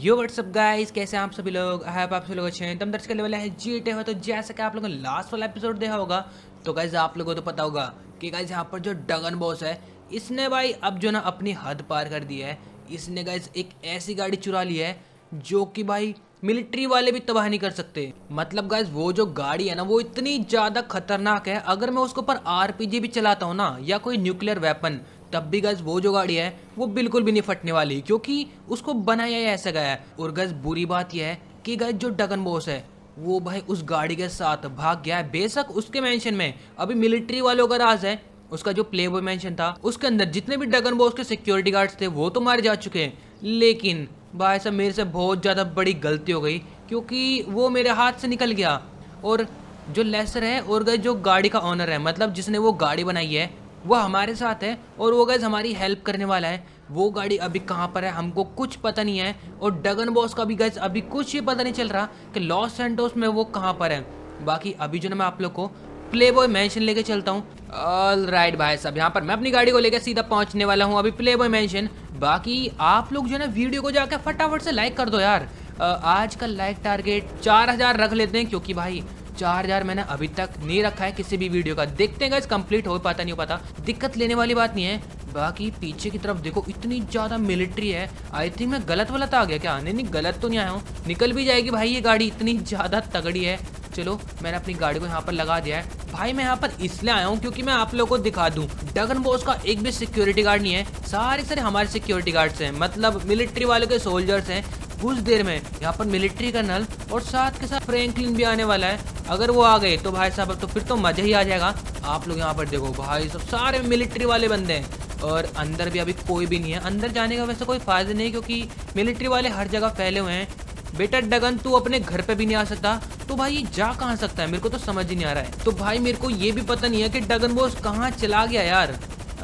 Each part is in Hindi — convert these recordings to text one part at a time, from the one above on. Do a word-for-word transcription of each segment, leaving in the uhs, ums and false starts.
यो व्हाट्सअप गाइस, कैसे हैं आप सभी लोग। आई होप आप सभी लोग अच्छे हैं। तुम दर्ज करने वाले हैं जीटे हो। तो जैसा कि आप लोगों ने लास्ट वाला एपिसोड देखा होगा, तो गाइस आप लोगों को तो पता होगा कि गाइस यहाँ पर जो डगन बॉस है, इसने भाई अब जो ना अपनी हद पार कर दी है। इसने गाइस एक ऐसी गाड़ी चुरा ली है जो कि भाई मिलिट्री वाले भी तबाह नहीं कर सकते। मतलब गाइस वो जो गाड़ी है ना, वो इतनी ज़्यादा खतरनाक है। अगर मैं उसके ऊपर आरपीजी भी चलाता हूँ ना, या कोई न्यूक्लियर वेपन, तब भी गैस वो जो गाड़ी है वो बिल्कुल भी नहीं फटने वाली, क्योंकि उसको बनाया ही ऐसा गया है। और गैस बुरी बात यह है कि गैस जो डगन बॉस है वो भाई उस गाड़ी के साथ भाग गया है। बेशक उसके मेंशन में अभी मिलिट्री वालों का राज है। उसका जो प्ले बॉय मेंशन था उसके अंदर जितने भी डगन बॉस के सिक्योरिटी गार्ड्स थे वो तो मारे जा चुके हैं। लेकिन भाई साहब मेरे से बहुत ज़्यादा बड़ी गलती हो गई, क्योंकि वो मेरे हाथ से निकल गया। और जो लेसर है और गैस जो गाड़ी का ऑनर है, मतलब जिसने वो गाड़ी बनाई है, वो हमारे साथ है और वो गैस हमारी हेल्प करने वाला है। वो गाड़ी अभी कहाँ पर है हमको कुछ पता नहीं है। और डगन बॉस का भी गैस अभी कुछ ही पता नहीं चल रहा कि लॉस सैंटोस में वो कहाँ पर है। बाकी अभी जो ना मैं आप लोग को प्ले बॉय मैंशन लेके चलता हूँ। ऑल राइट भाई साहब, यहाँ पर मैं अपनी गाड़ी को लेकर सीधा पहुँचने वाला हूँ अभी प्ले बॉय मैंशन। बाकी आप लोग जो है ना वीडियो को जाकर फटाफट से लाइक कर दो यार। आज का लाइक टारगेट चार हजार रख लेते हैं, क्योंकि भाई चार हजार मैंने अभी तक नहीं रखा है किसी भी वीडियो का। देखते हैं गाइस कंप्लीट हो पाता नहीं हो पाता, दिक्कत लेने वाली बात नहीं है। बाकी पीछे की तरफ देखो इतनी ज़्यादा मिलिट्री है। आई थिंक मैं गलत वाला आ गया क्या? नहीं नहीं, गलत तो नहीं आया हूँ। निकल भी जाएगी भाई ये गाड़ी, इतनी ज़्यादा तगड़ी है। चलो मैंने अपनी गाड़ी को यहाँ पर लगा दिया है। भाई मैं यहाँ पर इसलिए आया हूँ क्योंकि मैं आप लोगों को दिखा दूँ डगन बॉस का एक भी सिक्योरिटी गार्ड नहीं है। सारे सारे हमारे सिक्योरिटी गार्ड्स हैं, मतलब मिलिट्री वालों के सोल्जर्स हैं। कुछ देर में यहाँ पर मिलिट्री कर्नल और साथ के साथ फ्रैंकलिन भी आने वाला है। अगर वो आ गए तो भाई साहब तो फिर तो मजा ही आ जाएगा। आप लोग यहाँ पर देखो भाई सब सारे मिलिट्री वाले बंदे हैं, और अंदर भी अभी कोई भी नहीं है। अंदर जाने का वैसे कोई फायदा नहीं, क्योंकि मिलिट्री वाले हर जगह फैले हुए हैं। बेटा डगन तू अपने घर पे भी नहीं आ सकता, तो भाई ये जा कहाँ सकता है? मेरे को तो समझ ही नहीं आ रहा है। तो भाई मेरे को ये भी पता नहीं है कि डगन बॉस कहाँ चला गया यार।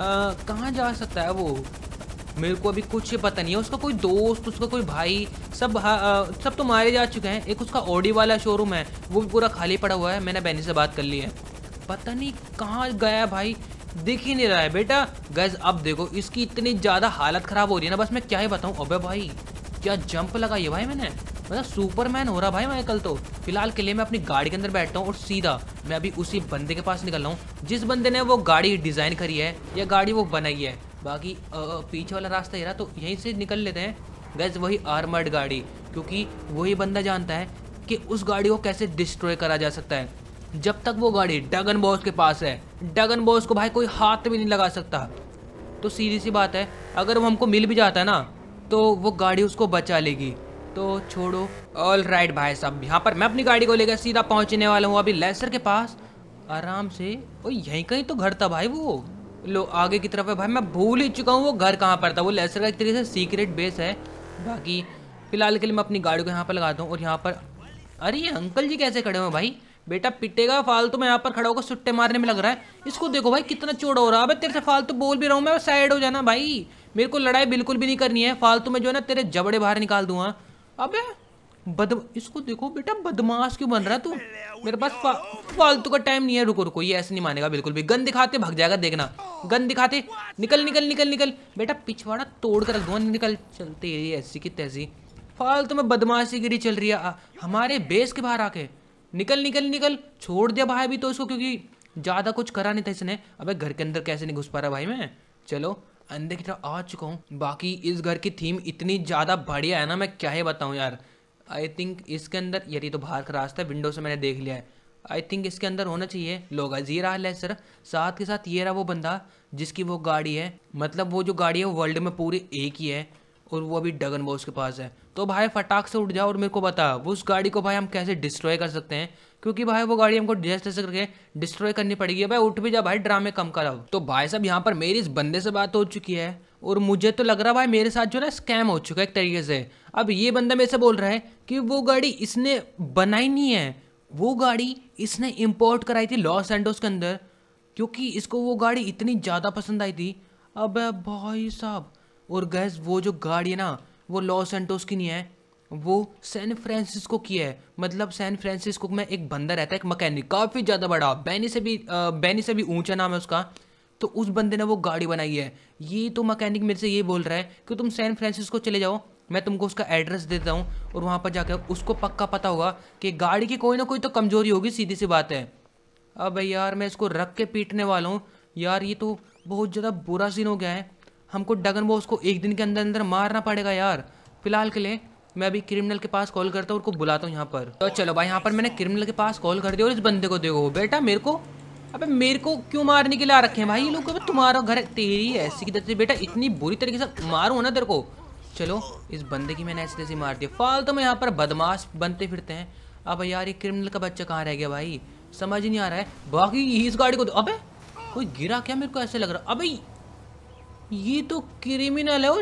कहाँ जा सकता है वो, मेरे को अभी कुछ पता नहीं है। उसका कोई दोस्त, उसका कोई भाई, सब आ, सब तो मारे जा चुके हैं। एक उसका ऑडी वाला शोरूम है वो भी पूरा खाली पड़ा हुआ है। मैंने बहनी से बात कर ली है, पता नहीं कहाँ गया भाई, दिख ही नहीं रहा है। बेटा गैस अब देखो इसकी इतनी ज़्यादा हालत ख़राब हो रही है ना, बस मैं क्या ही बताऊँ। अबे भाई क्या जंप लगाई है भाई मैंने, मतलब सुपरमैन हो रहा भाई मैं कल तो। फिलहाल के लिए मैं अपनी गाड़ी के अंदर बैठता हूँ और सीधा मैं अभी उसी बंदे के पास निकल रहा हूँ जिस बंदे ने वो गाड़ी डिज़ाइन करी है या गाड़ी वो बनाई है। बाकी आ, पीछे वाला रास्ता ये रहा, तो यहीं से निकल लेते हैं गैस। वही आर्मर्ड गाड़ी, क्योंकि वही बंदा जानता है कि उस गाड़ी को कैसे डिस्ट्रॉय करा जा सकता है। जब तक वो गाड़ी डगन बॉस के पास है, डगन बॉस को भाई कोई हाथ भी नहीं लगा सकता। तो सीधी सी बात है, अगर वो हमको मिल भी जाता है ना, तो वो गाड़ी उसको बचा लेगी। तो छोड़ो। ऑल राइट भाई साहब, यहाँ पर मैं अपनी गाड़ी को लेकर सीधा पहुँचने वाला हूँ अभी लेसर के पास आराम से। ओ यहीं कहीं तो घर था भाई, वो लो आगे की तरफ है। भाई मैं भूल ही चुका हूँ वो घर कहाँ पर था। वो लेसर का एक तरीके से सीक्रेट बेस है। बाकी फिलहाल के लिए मैं अपनी गाड़ी को यहाँ पर लगाता हूँ। और यहाँ पर अरे ये अंकल जी कैसे खड़े हुए भाई? बेटा पिटेगा फालतू में यहाँ पर खड़ा होकर सुट्टे मारने में लग रहा है। इसको देखो भाई कितना चौड़ा हो रहा है। तेरे से फालतू बोल भी रहा हूँ मैं, साइड हो जाना भाई। मेरे को लड़ाई बिल्कुल भी नहीं करनी है फालतू में, जो है ना तेरे जबड़े बाहर निकाल दूंगा। अबे बद इसको देखो बेटा, बदमाश क्यों बन रहा है तू? मेरे पास फा, फालतू का टाइम नहीं है। रुको रुको, ये ऐसे नहीं मानेगा बिल्कुल भी। गन दिखाते भाग जाएगा, देखना। गन दिखाते निकल निकल निकल निकल। बेटा पिछवाड़ा तोड़ कर रख दूंगा, निकल। चलते ये ऐसी की तैसी फालतू में बदमाशी गिरी चल रही है हमारे बेस के बाहर आके। निकल निकल निकल। छोड़ दिया भाई अभी तो इसको, क्योंकि ज़्यादा कुछ करा नहीं था इसने। अबे घर के अंदर कैसे नहीं घुस पा रहा भाई मैं। चलो अंदर की तरफ आ चुका हूँ। बाकी इस घर की थीम इतनी ज़्यादा बढ़िया है ना, मैं क्या ही बताऊँ यार। आई थिंक इसके अंदर, यार ये तो बाहर का रास्ता है, विंडो से मैंने देख लिया है। आई थिंक इसके अंदर होना चाहिए लोग। ये रहा लेसर, साथ के साथ ये रहा वो बंदा जिसकी वो गाड़ी है। मतलब वो जो गाड़ी है वो वर्ल्ड में पूरी एक ही है, और वो अभी डगन बॉस के पास है। तो भाई फटाक से उठ जाओ और मेरे को बता वो उस गाड़ी को भाई हम कैसे डिस्ट्रॉय कर सकते हैं, क्योंकि भाई वो गाड़ी हमको जैसे तैसे करके डिस्ट्रॉय करनी पड़ेगी। भाई उठ भी जा भाई, ड्रामे कम कराओ। तो भाई साहब यहाँ पर मेरी इस बंदे से बात हो चुकी है, और मुझे तो लग रहा भाई मेरे साथ जो ना स्कैम हो चुका है एक तरीके से। अब ये बंदा मेरे से बोल रहा है कि वो गाड़ी इसने बनाई नहीं है, वो गाड़ी इसने इम्पोर्ट कराई थी लॉस एंडोस के अंदर, क्योंकि इसको वो गाड़ी इतनी ज़्यादा पसंद आई थी। अब भाई साहब, और गैस वो जो गाड़ी है ना वो लॉस एंटोस की नहीं है, वो सैन फ्रांसिस्को की है। मतलब सैन फ्रांसिस्को में एक बंदा रहता है, एक मैकेनिक, काफ़ी ज़्यादा बड़ा, बैनी से भी बैनी से भी ऊंचा नाम है उसका। तो उस बंदे ने वो गाड़ी बनाई है। ये तो मैकेनिक मेरे से ये बोल रहा है कि तुम सैन फ्रांसिस्को चले जाओ, मैं तुमको उसका एड्रेस देता हूँ और वहाँ पर जाकर उसको पक्का पता होगा कि गाड़ी की कोई ना कोई तो कमजोरी होगी, सीधी सी बात है। अब यार मैं इसको रख के पीटने वाला हूँ यार, ये तो बहुत ज़्यादा बुरा सीन हो गया है। हमको डगन बॉस को एक दिन के अंदर अंदर मारना पड़ेगा यार। फिलहाल के लिए मैं अभी क्रिमिनल के पास कॉल करता हूँ, उनको बुलाता हूँ यहाँ पर। तो चलो भाई, यहाँ पर मैंने क्रिमिनल के पास कॉल कर दिया और इस बंदे को देखो बेटा, मेरे को अबे मेरे को क्यों मारने के लिए आ रखे हैं भाई ये लोग? तुम्हारा घर तेरी ऐसी की तरह बेटा, इतनी बुरी तरीके से मारूँ ना तेरे को। चलो इस बंदे की मैंने ऐसे तैसे मार दिया। फालतू में यहाँ पर बदमाश बनते फिरते हैं। अब यार ये क्रिमिनल का बच्चा कहाँ रह गया भाई, समझ ही नहीं आ रहा है। बाकी इस गाड़ी को अबे कोई गिरा क्या, मेरे को ऐसे लग रहा। अबे ये तो क्रिमिनल है। और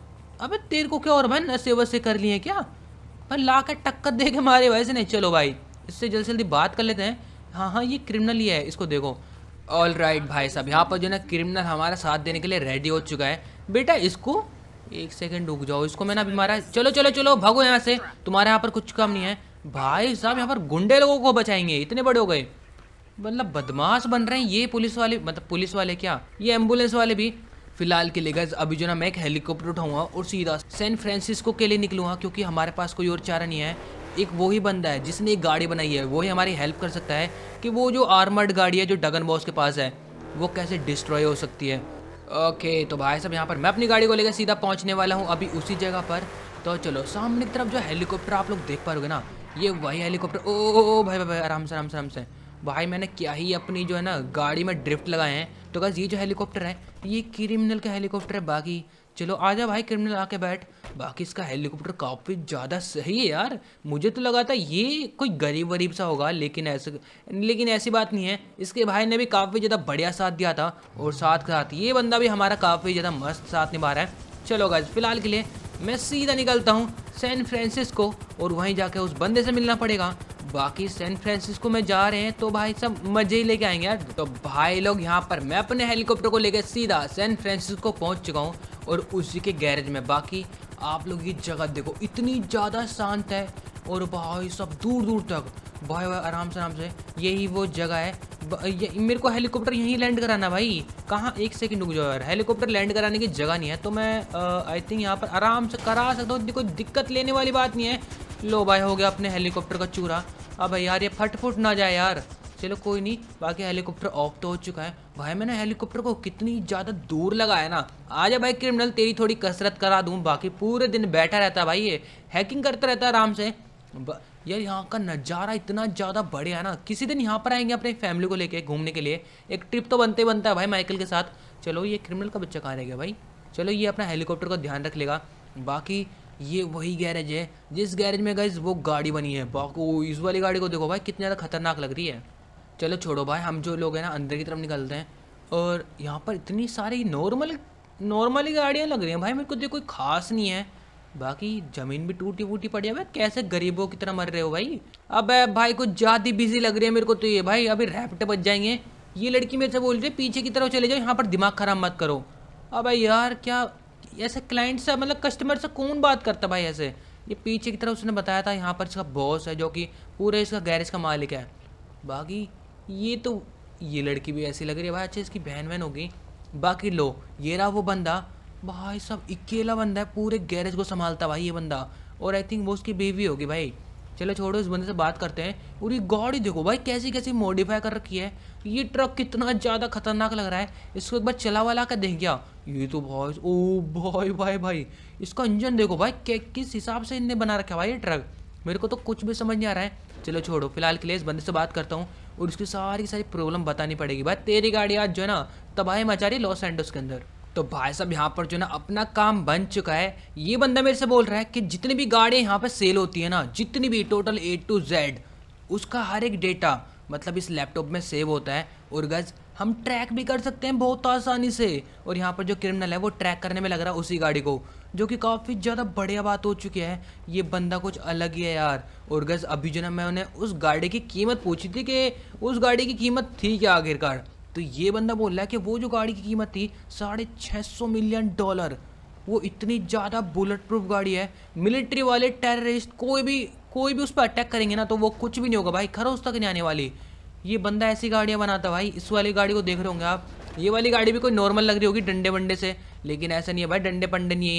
अबे तेरे को क्या और भाई नशे वसे कर लिए क्या भाई? ला कर टक्कर दे के मारे वैसे नहीं। चलो भाई इससे जल्दी जल्दी बात कर लेते हैं। हाँ हाँ ये क्रिमिनल ही है, इसको देखो। ऑल राइट भाई साहब, यहाँ पर जो ना क्रिमिनल हमारा साथ देने के लिए रेडी हो चुका है। बेटा इसको एक सेकंड रुक जाओ, इसको मैंने अभी मारा। चलो चलो चलो भागो यहाँ से, तुम्हारे यहाँ पर कुछ काम नहीं है। भाई साहब यहाँ पर गुंडे लोगों को बचाएंगे, इतने बड़े हो गए, मतलब बदमाश बन रहे हैं ये पुलिस वाले। मतलब पुलिस वाले क्या, ये एम्बुलेंस वाले भी। फिलहाल के लिए गाइस अभी जो ना मैं एक हेलीकॉप्टर उठाऊंगा और सीधा सैन फ्रांसिस्को के लिए निकलूंगा, क्योंकि हमारे पास कोई और चारा नहीं है। एक वो ही बंदा है जिसने एक गाड़ी बनाई है, वो ही हमारी हेल्प कर सकता है कि वो जो आर्मर्ड गाड़ी है जो डगन बॉस के पास है वो कैसे डिस्ट्रॉय हो सकती है। ओके तो भाई साहब यहाँ पर मैं अपनी गाड़ी को लेकर सीधा पहुँचने वाला हूँ अभी उसी जगह पर। तो चलो सामने की तरफ जो हेलीकॉप्टर आप लोग देख पाओगे ना, ये वही हेलीकॉप्टर। ओ ओ ओ भाई भाई आराम से आराम से आराम से भाई, मैंने क्या ही अपनी जो है ना गाड़ी में ड्रिफ्ट लगाए हैं। तो गाइस ये जो हेलीकॉप्टर है ये क्रिमिनल का हेलीकॉप्टर है। बाकी चलो आजा भाई क्रिमिनल आके बैठ। बाकी इसका हेलीकॉप्टर काफ़ी ज़्यादा सही है यार, मुझे तो लगा था ये कोई गरीब वरीब सा होगा, लेकिन ऐसे लेकिन ऐसी बात नहीं है। इसके भाई ने भी काफ़ी ज़्यादा बढ़िया साथ दिया था और साथ साथ ये बंदा भी हमारा काफ़ी ज़्यादा मस्त साथ निभा रहा है। चलो गाइस फिलहाल के लिए मैं सीधा निकलता हूँ सैन फ्रांसिस्को और वहीं जाकर उस बंदे से मिलना पड़ेगा। बाकी सैन फ्रांसिस्को में जा रहे हैं तो भाई सब मजे ही लेके आएंगे यार। तो भाई लोग यहाँ पर मैं अपने हेलीकॉप्टर को लेकर सीधा सैन फ्रांसिस्को पहुँच चुका हूँ और उसी के गैरेज में। बाकी आप लोग ये जगह देखो, इतनी ज़्यादा शांत है और भाई सब दूर दूर तक भाई भाई आराम से आराम से यही वो जगह है। ये, मेरे को हेलीकॉप्टर यहीं लैंड कराना भाई। कहाँ, एक सेकंड रुक जाओ यार, हेलीकॉप्टर लैंड कराने की जगह नहीं है तो मैं आई थिंक यहाँ पर आराम से करा सकता हूँ, कोई दिक्कत लेने वाली बात नहीं है। लो भाई हो गया अपने हेलीकॉप्टर का चूरा। अब यार ये फट फुट ना जाए यार, चलो कोई नहीं। बाकी हेलीकॉप्टर ऑफ तो हो चुका है। भाई मैंने हेलीकॉप्टर को कितनी ज़्यादा दूर लगाया ना। आजा भाई क्रिमिनल, तेरी थोड़ी कसरत करा दूँ। बाकी पूरे दिन बैठा रहता भाई, ये हैकिंग करता रहता है आराम से। यार यहाँ का नज़ारा इतना ज़्यादा बढ़िया है ना, किसी दिन यहाँ पर आएंगे अपने फैमिली को लेके घूमने के लिए। एक ट्रिप तो बनते बनता है भाई माइकल के साथ। चलो ये क्रिमिनल का बच्चा कहाँ रह गया भाई? चलो ये अपना हेलीकॉप्टर का ध्यान रख लेगा। बाकी ये वही गैरेज है जिस गैरेज में गाइस वो गाड़ी बनी है। बाकी इस वाली गाड़ी को देखो भाई कितनी ज़्यादा खतरनाक लग रही है। चलो छोड़ो भाई, हम जो लोग हैं ना अंदर की तरफ निकलते हैं। और यहाँ पर इतनी सारी नॉर्मल नॉर्मली गाड़ियाँ लग रही हैं भाई, मेरे को तो कोई खास नहीं है। बाकी ज़मीन भी टूटी फूटी पड़ी है भाई, कैसे गरीबों की तरह मर रहे हो भाई? अब भाई कुछ ज़्यादा बिजी लग रही है मेरे को तो ये भाई, अभी रैप्टे बच जाएंगे। ये लड़की मेरे से बोल रही है पीछे की तरफ चले जाओ, यहाँ पर दिमाग ख़राब मत करो। अब यार क्या ऐसे क्लाइंट से मतलब कस्टमर से कौन बात करता भाई ऐसे? ये पीछे की तरफ उसने बताया था यहाँ पर इसका बॉस है जो कि पूरे इसका गैरेज का मालिक है। बाकी ये तो ये लड़की भी ऐसी लग रही है भाई, अच्छा इसकी बहन बहन होगी। बाकी लो ये रहा वो बंदा, भाई सब अकेला बंदा है, पूरे गैरेज को संभालता भाई ये बंदा। और आई थिंक वो उसकी बेबी होगी भाई। चलो छोड़ो, इस बंदे से बात करते हैं। और ये गाड़ी देखो भाई कैसी कैसी मॉडिफाई कर रखी है। ये ट्रक कितना ज़्यादा खतरनाक लग रहा है, इसको एक बार चला वाला कर देख गया। ये तो भाई ओ भाई भाई भाई इसका इंजन देखो भाई, क्या किस हिसाब से इनने बना रखा है भाई ये ट्रक, मेरे को तो कुछ भी समझ नहीं आ रहा है। चलो छोड़ो, फिलहाल के लिए इस बंदे से बात करता हूँ और उसकी सारी सारी प्रॉब्लम बतानी पड़ेगी। भाई तेरी गाड़ी आज जो है ना तबाही मचा रही लॉस एंडोस के अंदर। तो भाई साहब यहाँ पर जो ना अपना काम बन चुका है। ये बंदा मेरे से बोल रहा है कि जितनी भी गाड़ियाँ यहाँ पर सेल होती है ना, जितनी भी टोटल ए टू जेड, उसका हर एक डेटा मतलब इस लैपटॉप में सेव होता है। और गज हम ट्रैक भी कर सकते हैं बहुत आसानी से। और यहाँ पर जो क्रिमिनल है वो ट्रैक करने में लग रहा है उसी गाड़ी को, जो कि काफ़ी ज़्यादा बढ़िया बात हो चुकी है। ये बंदा कुछ अलग ही है यार। और गज अभी जो ना मैं उन्हें उस गाड़ी की कीमत पूछी थी कि उस गाड़ी की कीमत थी क्या आखिरकार, तो ये बंदा बोल रहा है कि वो जो गाड़ी की कीमत थी साढ़े छः सौ मिलियन डॉलर। वो इतनी ज़्यादा बुलेट प्रूफ गाड़ी है, मिलिट्री वाले टेररिस्ट कोई भी कोई भी उस पर अटैक करेंगे ना तो वो कुछ भी नहीं होगा भाई, खरोच तक नहीं आने वाली। ये बंदा ऐसी गाड़ियाँ बनाता भाई। इस वाली गाड़ी को देख रहे होंगे आप, ये वाली गाड़ी भी कोई नॉर्मल लग रही होगी डंडे वंडे से, लेकिन ऐसा नहीं है भाई, डंडे पंडे नहीं है।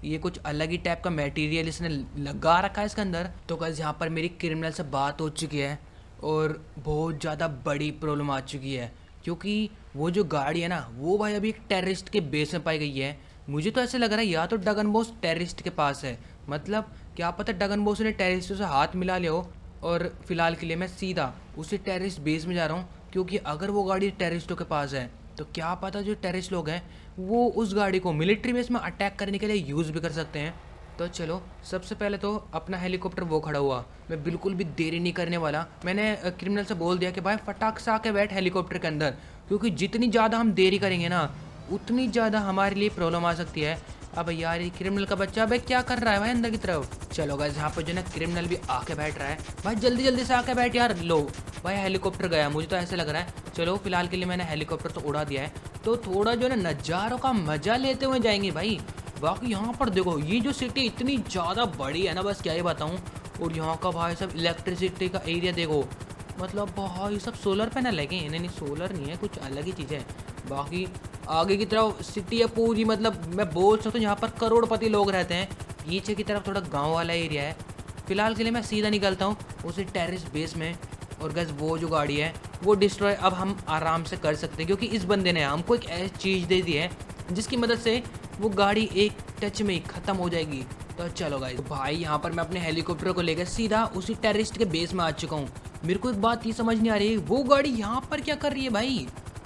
ये कुछ अलग ही टाइप का मटेरियल इसने लगा रखा है इसके अंदर। तो गाइस यहाँ पर मेरी क्रिमिनल से बात हो चुकी है और बहुत ज़्यादा बड़ी प्रॉब्लम आ चुकी है, क्योंकि वो जो गाड़ी है ना वो भाई अभी एक टेररिस्ट के बेस में पाई गई है। मुझे तो ऐसे लग रहा है या तो डगन बॉस टेररिस्ट के पास है, मतलब क्या पता डगन बॉस ने टेररिस्टों से हाथ मिला लिया हो। और फिलहाल के लिए मैं सीधा उसी टेररिस्ट बेस में जा रहा हूँ, क्योंकि अगर वो गाड़ी टेररिस्टों के पास है तो क्या पता जो टेररिस्ट लोग हैं वो उस गाड़ी को मिलिट्री बेस में अटैक करने के लिए यूज़ भी कर सकते हैं। तो चलो सबसे पहले तो अपना हेलीकॉप्टर वो खड़ा हुआ, मैं बिल्कुल भी देरी नहीं करने वाला। मैंने क्रिमिनल से बोल दिया कि भाई फटाक से आके बैठ हेलीकॉप्टर के अंदर, क्योंकि जितनी ज़्यादा हम देरी करेंगे ना उतनी ज़्यादा हमारे लिए प्रॉब्लम आ सकती है। अब यार ये क्रिमिनल का बच्चा भाई क्या कर रहा है भाई अंदर की तरफ। चलो गाइस यहाँ पर जो ना क्रिमिनल भी आके बैठ रहा है, भाई जल्दी जल्दी से आके बैठ यार। लो भाई हेलीकॉप्टर गया, मुझे तो ऐसे लग रहा है। चलो फिलहाल के लिए मैंने हेलीकॉप्टर तो उड़ा दिया है, तो थोड़ा जो है ना नज़ारों का मज़ा लेते हुए जाएंगे भाई। बाकी यहाँ पर देखो ये जो सिटी इतनी ज़्यादा बड़ी है ना, बस क्या ही बताऊँ। और यहाँ का भाई सब इलेक्ट्रिसिटी का एरिया देखो, मतलब भाई सब सोलर पैनल लगे हैं। नहीं नहीं सोलर नहीं है, कुछ अलग ही चीज़ है। बाकी आगे की तरफ सिटी है पूरी, मतलब मैं बोल सकता हूँ यहाँ पर करोड़पति लोग रहते हैं। पीछे की तरफ थोड़ा गांव वाला एरिया है। फिलहाल के लिए मैं सीधा निकलता हूँ उसी टेररिस्ट बेस में। और गैस वो जो गाड़ी है वो डिस्ट्रॉय अब हम आराम से कर सकते हैं, क्योंकि इस बंदे ने हमको एक ऐसी चीज़ दे दी है जिसकी मदद से वो गाड़ी एक टच में ही ख़त्म हो जाएगी। तो चलो गाइस भाई यहाँ पर मैं अपने हेलीकॉप्टर को लेकर सीधा उसी टेररिस्ट के बेस में आ चुका हूँ। मेरे को एक बात ये समझ नहीं आ रही है, वो गाड़ी यहाँ पर क्या कर रही है भाई।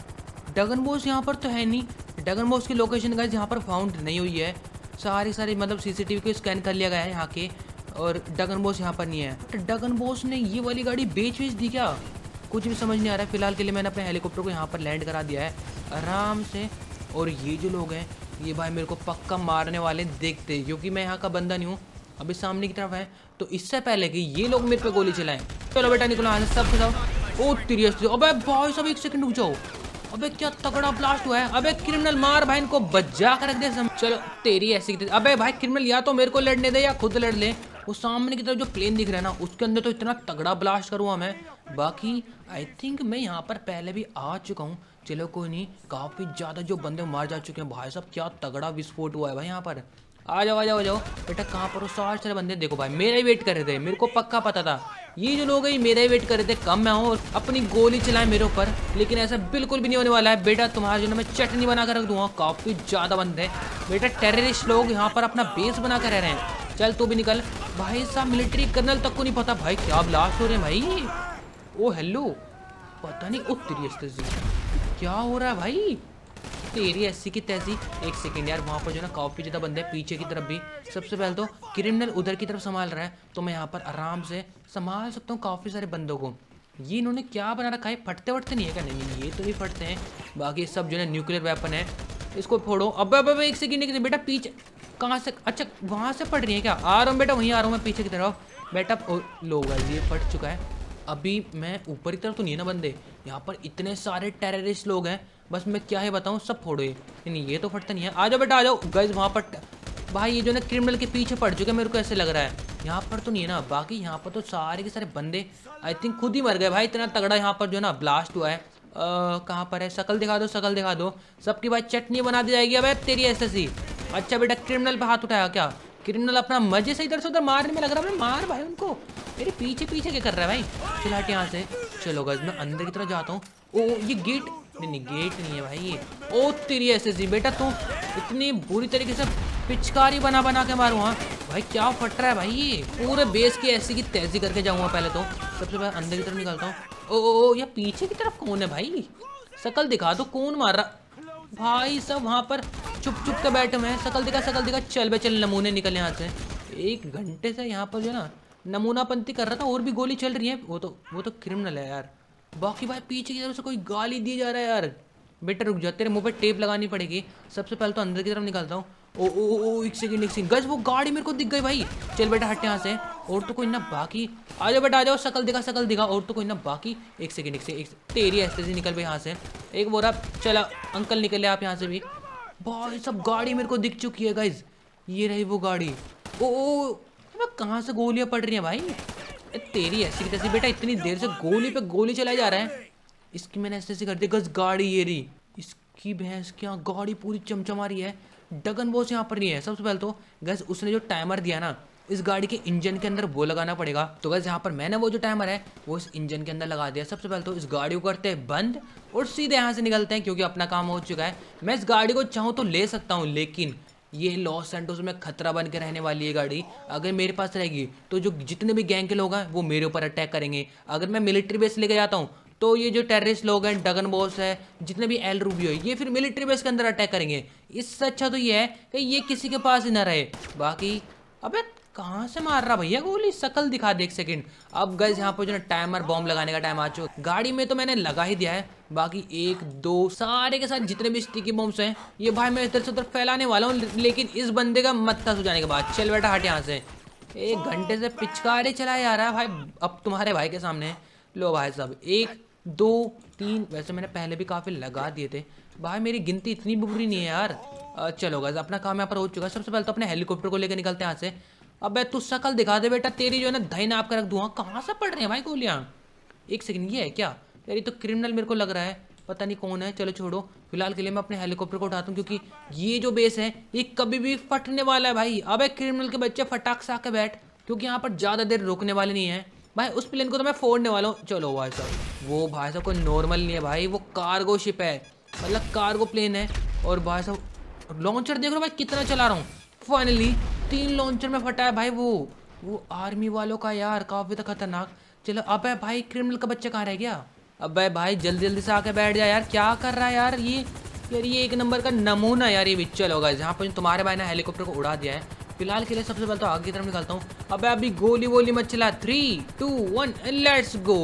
डगन बॉस यहाँ पर तो है नहीं, डगन बॉस की लोकेशन गाइस यहाँ पर फाउंड नहीं हुई है। सारी सारी मतलब सीसीटीवी को स्कैन कर लिया गया है यहाँ के, और डगन बॉस यहाँ पर नहीं है। तो डगन बॉस ने ये वाली गाड़ी बेच बेच दी क्या, कुछ भी समझ नहीं आ रहा है। फिलहाल के लिए मैंने अपने हेलीकॉप्टर को यहाँ पर लैंड करा दिया है आराम से। और ये जो लोग हैं ये भाई मेरे को पक्का मारने वाले देखते, क्योंकि मैं यहाँ का बंदा नहीं हूँ। अभी सामने की तरफ है, तो इससे पहले कि ये लोग मेरे पे गोली चलाएं, चलो बेटा निकलो यहाँ से सब से जाओ। ओ तिरियस, अबे भाई सब एक सेकंड रुक जाओ। अबे क्या तगड़ा ब्लास्ट हुआ है। अबे क्रिमिनल मार भाई इनको, बजा कर रख दे। चलो तेरी ऐसी। अबे भाई क्रिमिनल या तो मेरे को लड़ने दे या खुद लड़ ले। वो सामने की तरफ जो प्लेन दिख रहा है ना उसके अंदर तो इतना तगड़ा ब्लास्ट करूँगा मैं। बाकी आई थिंक मैं यहाँ पर पहले भी आ चुका हूँ। चलो कोई नहीं, काफ़ी ज़्यादा जो बंदे मार जा चुके हैं भाई साहब। क्या तगड़ा विस्फोट हुआ है भाई यहाँ पर। आ जाओ आ जाओ आ जाओ बेटा, कहाँ पर हो। सारे सारे बंदे देखो भाई मेरा ही वेट कर रहे थे, मेरे को पक्का पता था ये जो लोग हैं ये मेरा ही वेट कर रहे थे। कम मैं हूँ और अपनी गोली चलाएं मेरे ऊपर, लेकिन ऐसा बिल्कुल भी नहीं होने वाला है बेटा। तुम्हारा जो ना मैं चटनी बना कर रख दूंगा। काफ़ी ज़्यादा बंदे बेटा, टेररिस्ट लोग यहाँ पर अपना बेस बना कर रह रहे हैं। चल तू भी निकल भाई साहब। मिलिट्री कर्नल तक को नहीं पता भाई क्या ब्लास्ट हो रहे हैं भाई। ओ हेलो, पता नहीं। ओ तेरी क्या हो रहा है भाई, तेरी ऐसी की तैसी। एक सेकेंड यार, वहाँ पर जो ना काफ़ी ज़्यादा बंदे हैं, पीछे की तरफ भी। सबसे पहले तो क्रिमिनल उधर की तरफ संभाल रहा है, तो मैं यहाँ पर आराम से संभाल सकता हूँ काफ़ी सारे बंदों को। ये इन्होंने क्या बना रखा है, फटते वटते नहीं है क्या। नहीं ये तो नहीं फटते हैं। बाकी सब जो है न्यूक्लियर वेपन है, इसको फोड़ो। अब अब एक सेकेंड एक बेटा, पीछे कहाँ से। अच्छा वहाँ से पड़ रही है क्या। आ रहा हूँ बेटा, वहीं आ रहा हूँ मैं पीछे की तरफ बेटा। लो गाइस ये फट चुका है। अभी मैं ऊपर की तरफ तो नहीं है ना बंदे, यहाँ पर इतने सारे टेररिस्ट लोग हैं, बस मैं क्या है बताऊँ सब फोड़ो ये। नहीं ये तो फटता नहीं है। आ जाओ बेटा आ जाओ गाइस। वहाँ पर भाई ये जो ना क्रिमिनल के पीछे पड़ चुके हैं, मेरे को ऐसे लग रहा है। यहाँ पर तो नहीं है ना, बाकी यहाँ पर तो सारे के सारे बंदे आई थिंक खुद ही मर गए भाई। इतना तगड़ा यहाँ पर जो ना ब्लास्ट हुआ है। कहाँ पर है, शकल दिखा दो शकल दिखा दो। सबकी भाई चटनी बना दी जाएगी। अब तेरी ऐसे सी। अच्छा बेटा क्रिमिनल पे हाथ उठाया क्या। क्रिमिनल अपना मजे से इधर से उधर मारने में लग रहा है। मार भाई उनको, मेरे पीछे पीछे क्या कर रहा है भाई। चल हट यहाँ से। चलो गाइस मैं अंदर की तरफ जाता हूँ। ओ ये गेट नहीं नहीं गेट नहीं है भाई ये। ओ तेरी ऐसे सी बेटा, तू इतनी बुरी तरीके से पिचकारी बना बना के मारूँ। हाँ भाई क्या फट रहा है भाई, ये पूरे बेस की ऐसी की तैसी करके जाऊँगा पहले तो। सबसे पहले अंदर की तरफ निकलता हूँ। ओ ओ या पीछे की तरफ कौन है भाई, शकल दिखा दो कौन मार रहा भाई। सब वहाँ पर चुप चुप के बैठे हुए हैं। शकल दिखा शकल दिखा। चल बे चल, नमूने निकले यहाँ से। एक घंटे से यहाँ पर जो ना नमूनापंती कर रहा था, और भी गोली चल रही है। वो तो वो तो क्रिमिनल है यार। बाकी भाई पीछे की तरफ से कोई गाली दी जा रहा है यार। बेटा रुक जा, तेरे मुंह पे टेप लगानी पड़ेगी। सबसे पहले तो अंदर की तरफ निकलता हूँ। ओ ओ ओ एक सेकंड एक सेकंड गज, वो गाड़ी मेरे को दिख गई भाई। चल बेटा हट यहाँ से। और तो कोई ना बाकी, आ जाओ बेटा आ जाओ। शकल दिखा शकल दिखा। और तो कोई ना बाकी। एक सेकंड एक सेकंड तेरी ऐसे से निकल भाई यहाँ से। एक बोरा चला अंकल निकले आप यहाँ से भी। भाई सब गाड़ी मेरे को दिख चुकी है गाइज। ये रही वो गाड़ी। ओ ओ कहाँ से गोलियाँ पड़ रही हैं भाई। तेरी ऐसी की तैसी बेटा, इतनी देर से गोली पे गोली चलाई जा रहा है। इसकी मैंने ऐसे ऐसे कर दी गज गाड़ी। ये रही इसकी भैंस, क्या गाड़ी पूरी चमचमा रही है। डगन बॉस यहाँ पर नहीं है। सबसे पहले तो गैस उसने जो टाइमर दिया ना इस गाड़ी के इंजन के अंदर वो लगाना पड़ेगा। तो गैस यहाँ पर मैंने वो जो टाइमर है वो इस इंजन के अंदर लगा दिया। सबसे पहले तो इस गाड़ी को करते हैं बंद और सीधे यहाँ से निकलते हैं क्योंकि अपना काम हो चुका है। मैं इस गाड़ी को चाहूँ तो ले सकता हूँ, लेकिन ये लॉस सैंटोस में खतरा बन के रहने वाली है गाड़ी। अगर मेरे पास रहेगी तो जो जितने भी गैंग के लोग हैं वो मेरे ऊपर अटैक करेंगे। अगर मैं मिलिट्री बेस लेके जाता हूँ तो ये जो टेररिस्ट लोग हैं, डगन बॉस है, जितने भी एल रूबियो है, ये फिर मिलिट्री बेस के अंदर अटैक करेंगे। इससे अच्छा तो ये है कि ये किसी के पास ही ना रहे। बाकी अबे कहाँ से मार रहा भैया गोली, शकल दिखा दे एक सेकंड। अब गैस यहाँ पर जो ना टाइमर बॉम्ब लगाने का टाइम आ चुका। गाड़ी में तो मैंने लगा ही दिया है। बाकी एक दो सारे के साथ जितने भी स्टिकी बॉम्ब्स हैं ये भाई मैं इधर से उधर फैलाने वाला हूँ, लेकिन इस बंदे का मत्था सुझाने के बाद। चल बेटा हट यहाँ से, एक घंटे से पिचकारी चला जा रहा है भाई, अब तुम्हारे भाई के सामने। लो भाई साहब, एक दो तीन, वैसे मैंने पहले भी काफ़ी लगा दिए थे भाई, मेरी गिनती इतनी बुरी नहीं है यार। चलो गाइस अपना काम यहाँ पर हो चुका है। सबसे पहले तो अपने हेलीकॉप्टर को लेकर निकलते हैं यहाँ से। अबे तू शकल दिखा दे बेटा, तेरी जो है ना दही नाप कर रख दूंगा। कहाँ से पड़ रहे हैं भाई गोलियाँ? एक सेकंड, ये है क्या यार? ये तो क्रिमिनल मेरे को लग रहा है, पता नहीं कौन है। चलो छोड़ो, फिलहाल के लिए मैं अपने हेलीकॉप्टर को उठाता हूँ क्योंकि ये जो बेस है ये कभी भी फटने वाला है भाई। अबे क्रिमिनल के बच्चे फटाक से आके बैठ, क्योंकि यहाँ पर ज़्यादा देर रुकने वाले नहीं है भाई। उस प्लेन को तो मैं फोड़ने वाला हूँ। चलो भाई साहब, वो भाई साहब कोई नॉर्मल नहीं है भाई, वो कार्गो शिप है, मतलब कार्गो प्लेन है। और भाई साहब लॉन्चर देख लो भाई कितना चला रहा हूँ। फाइनली तीन लॉन्चर में फटा है भाई वो वो आर्मी वालों का यार, काफी तो खतरनाक। चलो अबे भाई क्रिमिनल का बच्चा कहाँ रह गया? अबे भाई जल्दी जल्दी से आके बैठ जा यार, क्या कर रहा है यार ये? यार ये एक नंबर का नमूना यार ये भी। चलो गाइस जहाँ पर तुम्हारे भाई ने हेलीकॉप्टर को उड़ा दिया है। फिलहाल के लिए सबसे पहले तो आगे की तरफ निकलता हूँ। अबे अभी गोली वोली मत चला। Three two one let's go.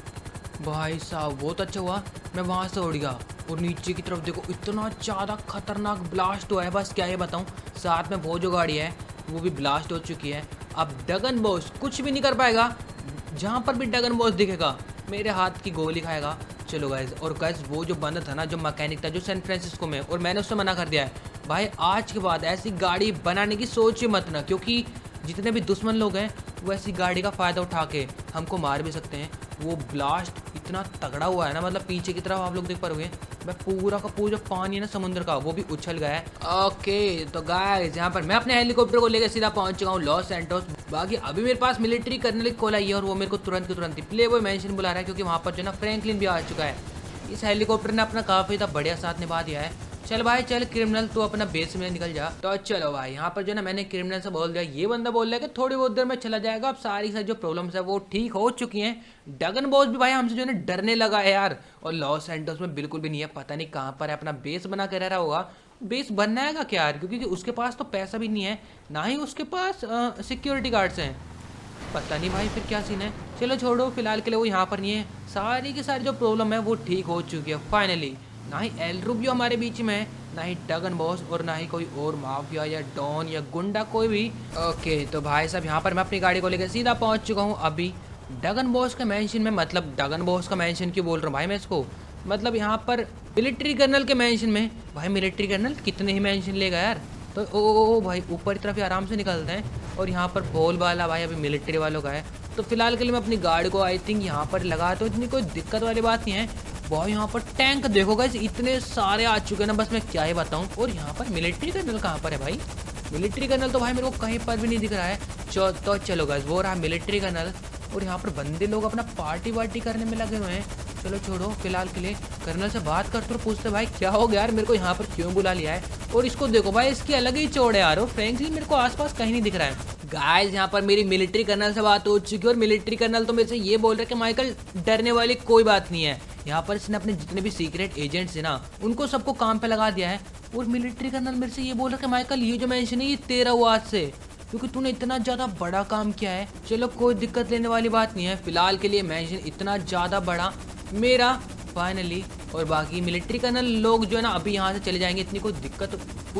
भाई साहब बहुत अच्छा हुआ मैं वहाँ से उड़ गया। और नीचे की तरफ देखो इतना ज़्यादा खतरनाक ब्लास्ट हुआ है, बस क्या ये बताऊँ। साथ में वो जो गाड़ी है वो भी ब्लास्ट हो चुकी है। अब डगन बॉस कुछ भी नहीं कर पाएगा। जहाँ पर भी डगन बॉस दिखेगा मेरे हाथ की गोली खाएगा। चलो गाइज, और गाइज वो जो बंदा था ना, जो मैकेनिक था जो सैन फ्रांसिस्को में, और मैंने उससे मना कर दिया है भाई आज के बाद ऐसी गाड़ी बनाने की सोच ही मत ना, क्योंकि जितने भी दुश्मन लोग हैं वो ऐसी गाड़ी का फ़ायदा उठा के हमको मार भी सकते हैं। वो ब्लास्ट इतना तगड़ा हुआ है ना, मतलब पीछे की तरफ आप लोग देख पा रहे मैं पूरा का पूरा पानी है ना समुद्र का वो भी उछल गया है। ओके तो गाइस यहाँ पर मैं अपने हेलीकॉप्टर को लेकर सीधा पहुंच चुका हूँ लॉस सैंटोस। बाकी अभी मेरे पास मिलिट्री करने की कॉल आई है और वो मेरे को तुरंत के तुरंत ही प्ले बॉय मेंशन बुला रहा है, क्योंकि वहाँ पर जो ना फ्रैंकलिन भी आ चुका है। इस हेलीकॉप्टर ने अपना काफ़ी बढ़िया साथ निभा दिया है। चल भाई चल क्रिमिनल तो अपना बेस में निकल जा। तो चलो भाई यहाँ पर जो ना मैंने क्रिमिनल से बोल दिया, ये बंदा बोल रहा है कि थोड़ी बहुत देर में चला जाएगा। अब सारी सारी जो प्रॉब्लम्स है वो ठीक हो चुकी हैं। डगन बॉस भी भाई हमसे जो है डरने लगा है यार, और लॉस सैंटोस में बिल्कुल भी नहीं है, पता नहीं कहाँ पर है, अपना बेस बना के रह रहा होगा। बेस बनाएगा क्या यार, क्योंकि उसके पास तो पैसा भी नहीं है, ना ही उसके पास सिक्योरिटी गार्ड्स हैं। पता नहीं भाई फिर क्या सीन है। चलो छोड़ो, फिलहाल के लिए वो यहाँ पर नहीं है। सारी की सारी जो प्रॉब्लम है वो ठीक हो चुकी है फाइनली। ना ही एल रूबियो हमारे बीच में है, ना ही डगन बॉस, और ना ही कोई और माफिया या डॉन या गुंडा कोई भी। ओके तो भाई साहब यहाँ पर मैं अपनी गाड़ी को लेकर सीधा पहुँच चुका हूँ अभी डगन बॉस का मैंशन में। मतलब डगन बॉस का मैंशन क्यों बोल रहा हूँ भाई मैं इसको, मतलब यहाँ पर मिलिट्री कर्नल के मैंशन में। भाई मिलिट्री कर्नल कितने ही मैंशन लेगा यार। तो ओ, ओ, ओ भाई ऊपर की तरफ ही आराम से निकलते हैं। और यहाँ पर बोल वाला भाई अभी मिलिट्री वालों का है। तो फिलहाल के लिए मैं अपनी गाड़ी को आई थिंक यहाँ पर लगा, तो इतनी कोई दिक्कत वाली बात नहीं है। भाई यहाँ पर टैंक देखो गाइस इतने सारे आ चुके हैं ना, बस मैं क्या ही बताऊँ। और यहाँ पर मिलिट्री कर्नल कहाँ पर है भाई? मिलिट्री कर्नल तो भाई मेरे को कहीं पर भी नहीं दिख रहा है। चो, तो चलो गाइस वो रहा मिलिट्री कर्नल। और यहाँ पर बंदे लोग अपना पार्टी वार्टी करने में लगे हुए हैं। चलो छोड़ो, फिलहाल के लिए कर्नल से बात करते और पूछते भाई क्या हो गया यार, मेरे को यहाँ पर क्यों बुला लिया है। और इसको देखो भाई इसकी अलग ही चौड़ है यार, और फ्रैंकलिन मेरे को आसपास कहीं नहीं दिख रहा है। गाइस यहाँ पर मेरी मिलिट्री कर्नल से बात हो चुकी है, और मिलिट्री कर्नल तो मेरे से ये बोल रहे कि माइकल डरने वाली कोई बात नहीं है। यहाँ पर इसने अपने जितने भी सीक्रेट एजेंट्स है ना उनको सबको काम पे लगा दिया है। और मिलिट्री कर्नल मेरे से ये बोल रहा है कि माइकल ये जो मेंशन है ये तेरा हुआ आज से, क्योंकि तूने इतना ज़्यादा बड़ा काम किया है। चलो कोई दिक्कत लेने वाली बात नहीं है, फिलहाल के लिए मेंशन इतना ज़्यादा बड़ा मेरा फाइनली। और बाकी मिलिट्री कर्नल लोग जो है ना अभी यहाँ से चले जाएंगे, इतनी कोई दिक्कत।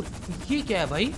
ये क्या है भाई,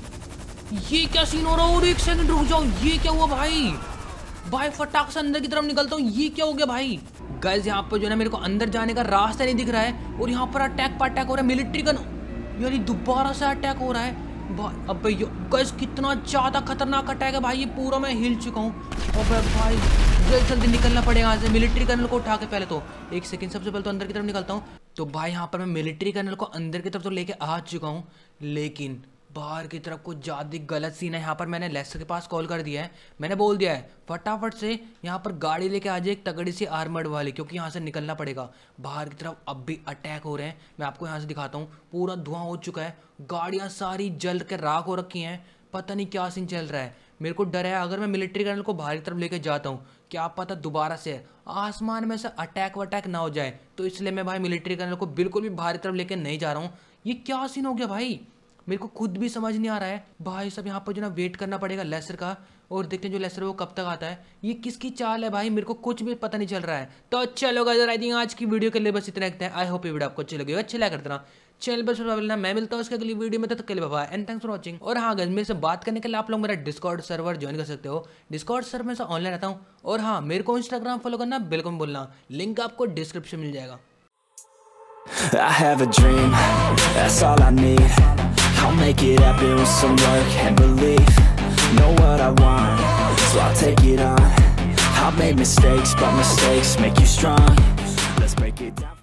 ये क्या सीन हो रहा है? और एक सेकंड रुक जाओ, ये क्या हुआ भाई? भाई फटाक से अंदर की तरफ निकलता हूँ, ये क्या हो गया भाई? गाइस यहाँ पर जो है ना मेरे को अंदर जाने का रास्ता नहीं दिख रहा है, और यहाँ पर अटैक पर अटैक हो रहा है मिलिट्री कर्नल, यानी दोबारा से अटैक हो रहा है। अब गाइस कितना ज़्यादा खतरनाक अटैक है भाई, ये पूरा मैं हिल चुका हूँ। अबे भाई जल्दी जल्दी निकलना पड़ेगा यहाँ से, मिलिट्री कर्नल को उठा के। पहले तो एक सेकंड, सबसे पहले तो अंदर की तरफ निकलता हूँ। तो भाई यहाँ पर मैं मिलिट्री कर्नल को अंदर की तरफ तो लेके आ चुका हूँ, लेकिन बाहर की तरफ कुछ ज़्यादा गलत सीन है। यहाँ पर मैंने लेस्टर के पास कॉल कर दिया है, मैंने बोल दिया है फटाफट से यहाँ पर गाड़ी लेके आ जाए एक तगड़ी सी आर्मर्ड वाली, क्योंकि यहाँ से निकलना पड़ेगा। बाहर की तरफ अब भी अटैक हो रहे हैं, मैं आपको यहाँ से दिखाता हूँ। पूरा धुआं हो चुका है, गाड़ियाँ सारी जल के राख हो रखी हैं, पता नहीं क्या सीन चल रहा है। मेरे को डर है अगर मैं मिलिट्री कर्नल को बाहर की तरफ लेके जाता हूँ, क्या पता दोबारा से आसमान में से अटैक वटैक ना हो जाए, तो इसलिए मैं भाई मिलिट्री कर्नल को बिल्कुल भी बाहर की तरफ लेके नहीं जा रहा हूँ। ये क्या सीन हो गया भाई, मेरे को खुद भी समझ नहीं आ रहा है भाई। सब यहाँ पर जो ना वेट करना पड़ेगा लेस्टर का, और देखते हैं जो लेस्टर वो कब तक आता है। ये किसकी चाल है भाई, मेरे को कुछ भी पता नहीं चल रहा है। तो चलो गाइस, आई थिंक आज की वीडियो के लिए बस इतना रखते हैं। आई होप ये वीडियो आपको अच्छी लगी, अच्छी लगा करते ना चैनल पर मिलना। मैं मिलता हूँ उसके अगली वीडियो में, तब तक के लिए bye and thanks for watching. और हाँ गाइस, मेरे से बात करने के लिए आप लोग मेरा डिस्कॉर्ड सर्वर ज्वाइन कर सकते हो। डिस्कॉर्ड सर्वर में से ऑनलाइन रहता हूँ। और हाँ, मेरे को इंस्टाग्राम फॉलो करना बिल्कुल मत भूलना, लिंक आपको डिस्क्रिप्शन मिल जाएगा। I have a dream, that's all I need. I'll make it happen with some work and belief. Know what I want, so I'll take it on. I've made mistakes, but mistakes make you strong. Let's break it down.